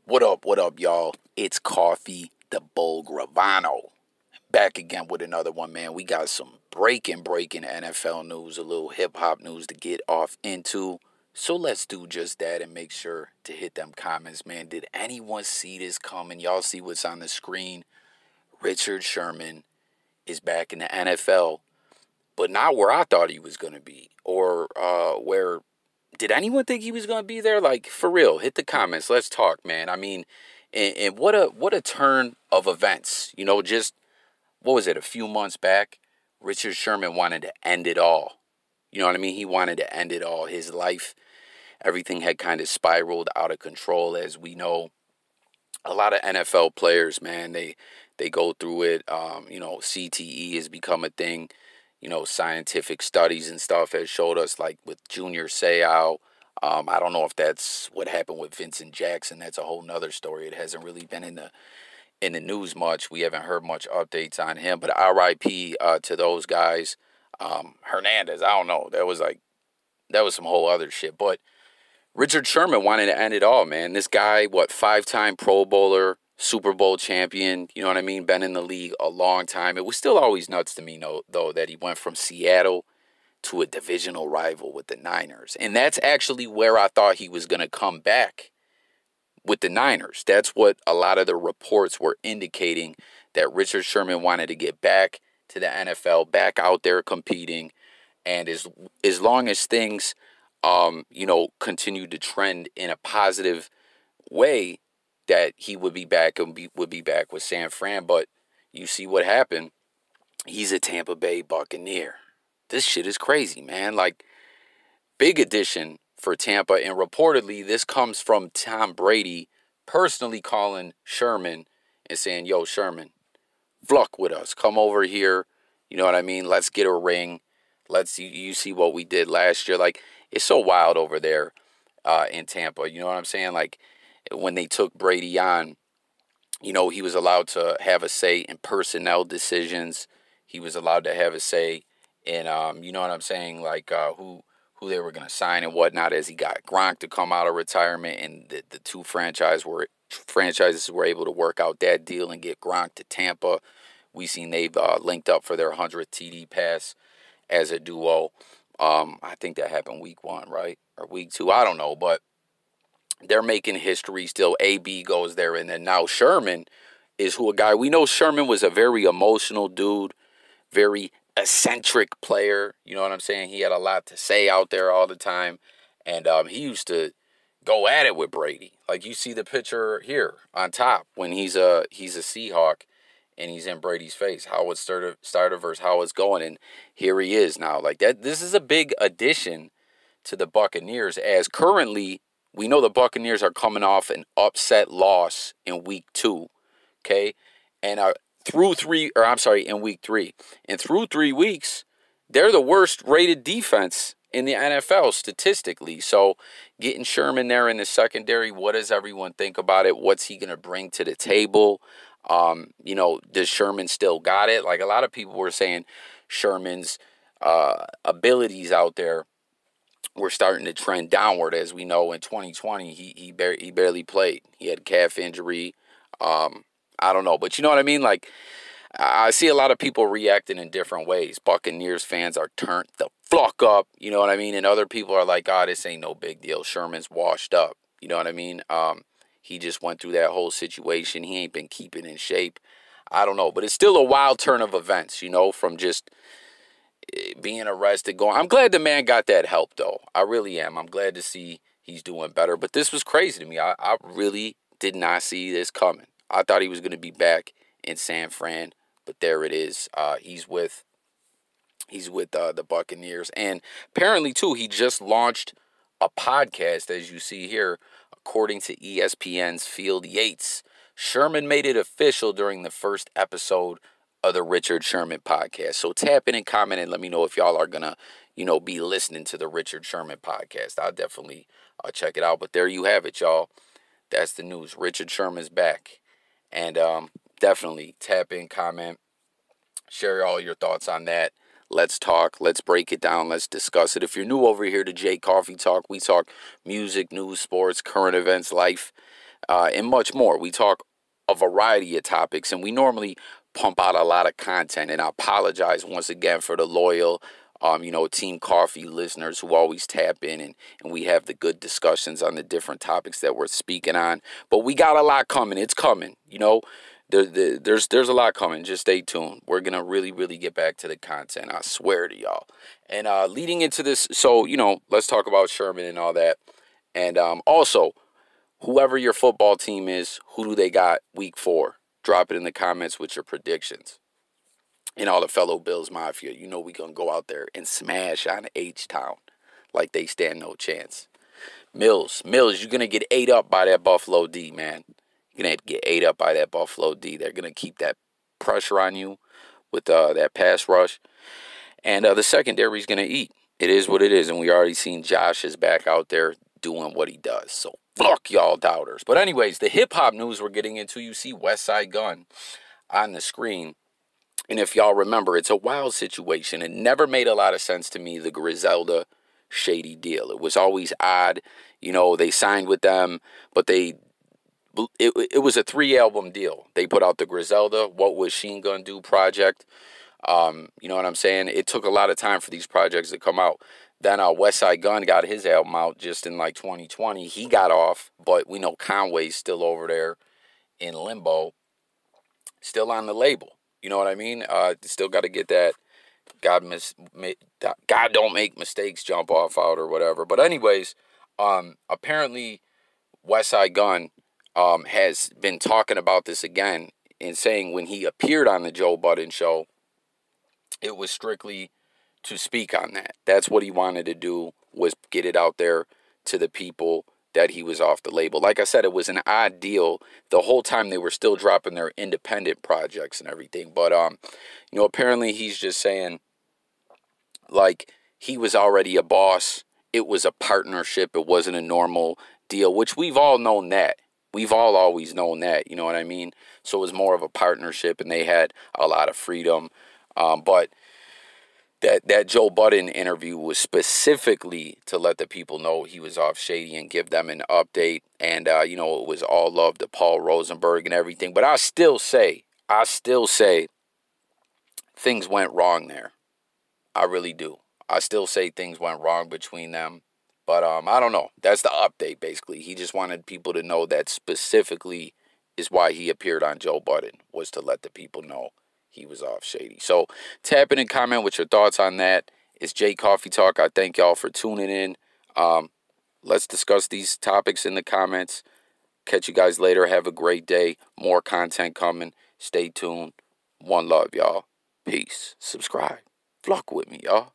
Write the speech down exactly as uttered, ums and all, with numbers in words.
What up, what up, y'all? It's Coffee the Bull Gravano. Back again with another one, man. We got some breaking, breaking N F L news, a little hip-hop news to get off into. So let's do just that and make sure to hit them comments, man. Did anyone see this coming? Y'all see what's on the screen? Richard Sherman is back in the N F L, but not where I thought he was going to be. Or uh, where... Did anyone think he was going to be there? Like, for real, hit the comments. Let's talk, man. I mean, and, and what a what a turn of events. You know, just, what was it, a few months back, Richard Sherman wanted to end it all. You know what I mean? He wanted to end it all. His life, everything had kind of spiraled out of control, as we know. A lot of N F L players, man, they, they go through it. Um, you know, C T E has become a thing. You know, scientific studies and stuff has showed us, like with Junior Seau. Um, I don't know if that's what happened with Vincent Jackson. That's a whole nother story. It hasn't really been in the in the news much. We haven't heard much updates on him. But R I P uh, to those guys. Um, Hernandez, I don't know. That was like, that was some whole other shit. But Richard Sherman wanted to end it all, man. This guy, what, five-time Pro Bowler, Super Bowl champion, you know what I mean? Been in the league a long time. It was still always nuts to me, though, though that he went from Seattle to a divisional rival with the Niners. And that's actually where I thought he was going to come back, with the Niners. That's what a lot of the reports were indicating, that Richard Sherman wanted to get back to the N F L, back out there competing. And as, as long as things, um, you know, continue to trend in a positive way, that he would be back and be, would be back with San Fran. But you see what happened. He's a Tampa Bay Buccaneer. This shit is crazy, man. Like, big addition for Tampa. And reportedly, this comes from Tom Brady personally calling Sherman and saying, yo, Sherman, fluck with us. Come over here. You know what I mean? Let's get a ring. Let's see, you see what we did last year. Like, it's so wild over there uh, in Tampa. You know what I'm saying? Like, when they took Brady on, you know, he was allowed to have a say in personnel decisions. He was allowed to have a say in, um, you know what I'm saying, like uh, who who they were going to sign and whatnot, as he got Gronk to come out of retirement, and the, the two franchise were, franchises were able to work out that deal and get Gronk to Tampa. We seen they've uh, linked up for their hundredth T D pass as a duo. Um, I think that happened week one, right? Or week two, I don't know, but they're making history still. A B goes there, and then now Sherman is who a guy, we know Sherman was a very emotional dude, very eccentric player. You know what I'm saying? He had a lot to say out there all the time, and um, he used to go at it with Brady. Like, you see the picture here on top when he's a he's a Seahawk and he's in Brady's face. How it's started, started versus how it's going, and here he is now. Like that, this is a big addition to the Buccaneers, as currently we know the Buccaneers are coming off an upset loss in week two, okay? And uh, through three, or I'm sorry, in week three. And through three weeks, they're the worst rated defense in the N F L statistically. So getting Sherman there in the secondary, what does everyone think about it? What's he going to bring to the table? Um, you know, does Sherman still got it? Like, a lot of people were saying Sherman's uh, abilities out there we're starting to trend downward. As we know, in twenty twenty, he he, bar he barely played. He had calf injury. Um, I don't know, but you know what I mean? Like, I see a lot of people reacting in different ways. Buccaneers fans are turned the fuck up, you know what I mean? And other people are like, oh, this ain't no big deal. Sherman's washed up, you know what I mean? Um, he just went through that whole situation. He ain't been keeping in shape. I don't know, but it's still a wild turn of events, you know, from just being arrested, going. I'm glad the man got that help, though. I really am. I'm glad to see he's doing better. But this was crazy to me. I, I really did not see this coming. I thought he was going to be back in San Fran, but there it is. Uh, he's with he's with uh, the Buccaneers, and apparently too, he just launched a podcast, as you see here, according to E S P N's Field Yates. Sherman made it official during the first episode of the Richard Sherman podcast. So tap in and comment and let me know if y'all are gonna, you know, be listening to the Richard Sherman podcast. I'll definitely uh, check it out. But there you have it, y'all. That's the news. Richard Sherman's back. And um, definitely tap in, comment, share all your thoughts on that. Let's talk. Let's break it down. Let's discuss it. If you're new over here to J Coffee Talk, we talk music, news, sports, current events, life, uh, and much more. We talk a variety of topics, and we normally pump out a lot of content. And I apologize once again for the loyal, um, you know, Team Coffee listeners who always tap in, and, and we have the good discussions on the different topics that we're speaking on. But we got a lot coming. It's coming, you know. There, there, there's there's a lot coming. Just stay tuned. We're going to really, really get back to the content. I swear to y'all. And uh, leading into this, so, you know, let's talk about Sherman and all that. And um, also, whoever your football team is, who do they got week four? Drop it in the comments with your predictions. And all the fellow Bills Mafia, you know we going to go out there and smash on H-Town like they stand no chance. Mills, Mills, you're going to get ate up by that Buffalo D, man. You're going to get ate up by that Buffalo D. They're going to keep that pressure on you with uh, that pass rush. And uh, the secondary is going to eat. It is what it is. And we already seen Josh is back out there doing what he does. So fuck y'all doubters. But anyways, the hip-hop news we're getting into, you see Westside Gunn on the screen. And if y'all remember, it's a wild situation. It never made a lot of sense to me, the Griselda Shady deal. It was always odd. You know, they signed with them, but they... It, it was a three-album deal. They put out the Griselda, What Was Sheen Gonna Do project. Um, you know what I'm saying? It took a lot of time for these projects to come out. Then uh, Westside Gunn got his album out just in like twenty twenty. He got off, but we know Conway's still over there in limbo, still on the label. You know what I mean? Uh, still got to get that God mis God don't make mistakes jump off out or whatever. But anyways, um, apparently Westside Gunn um, has been talking about this again and saying when he appeared on the Joe Budden show, it was strictly to speak on that. That's what he wanted to do, was get it out there to the people that he was off the label. Like I said, it was an odd deal the whole time they were still dropping their independent projects and everything. But, um, you know, apparently he's just saying, like, he was already a boss. It was a partnership. It wasn't a normal deal, which we've all known that. We've all always known that, you know what I mean? So it was more of a partnership, and they had a lot of freedom. Um, but that, that Joe Budden interview was specifically to let the people know he was off Shady and give them an update. And, uh, you know, it was all love to Paul Rosenberg and everything. But I still say, I still say things went wrong there. I really do. I still say things went wrong between them. But um, I don't know. That's the update, basically. He just wanted people to know that specifically is why he appeared on Joe Budden, was to let the people know he was off Shady. So tap in and comment with your thoughts on that. It's Jay Coffee Talk. I thank y'all for tuning in. Um, let's discuss these topics in the comments. Catch you guys later. Have a great day. More content coming. Stay tuned. One love, y'all. Peace. Subscribe. Flock with me, y'all.